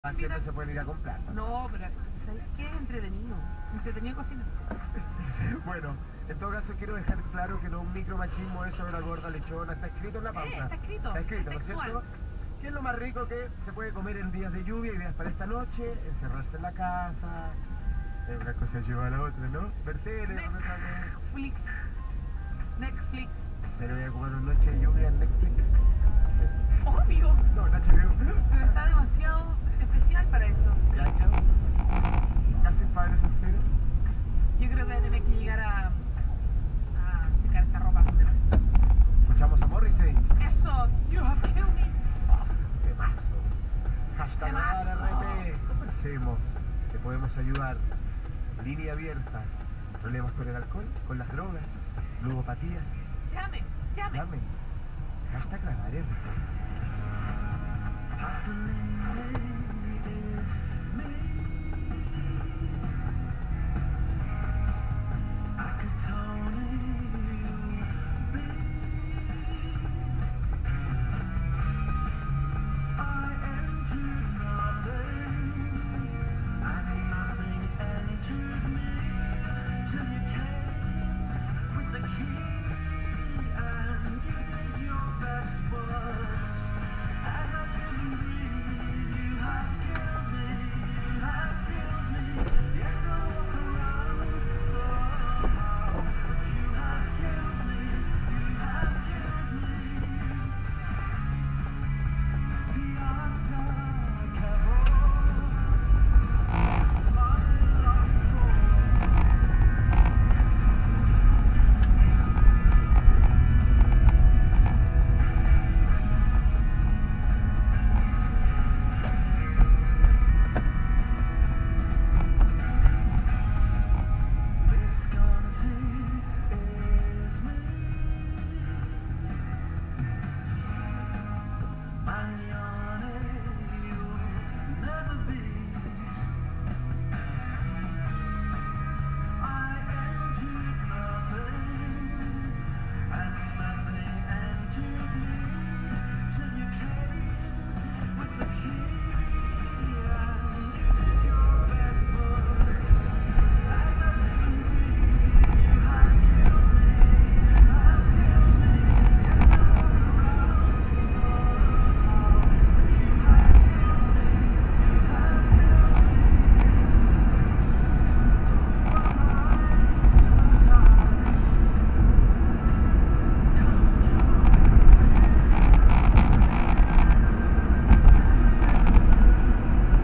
siempre se pueden ir a comprar. No, pero ¿sabes qué? Es entretenido. Entretenido cocinar. Bueno, en todo caso quiero dejar claro que no es un micromachismo eso de la gorda lechona. Está escrito en la pauta. Está escrito. Está escrito, ¿no es textual. cierto? ¿Qué es lo más rico que se puede comer en días de lluvia, ideas para esta noche? Encerrarse en la casa. Una cosa lleva a la otra, ¿no? Ver tele, Netflix. Netflix. Pero voy a comer una noche de lluvia en Netflix. Sí. Obvio. No, en HBO. Pero está demasiado especial para eso. ¿Ya, chao? Casi padre soltero. Yo creo que voy a tener que llegar a secar esta ropa. Escuchamos a Morrissey. Eso, you have killed me. Temazo. Hashtag Temazo. RP. Conversemos. Te podemos ayudar. Línea abierta. Problemas con el alcohol, con las drogas, ludopatía. Llame. Llamen. Hashtag la área.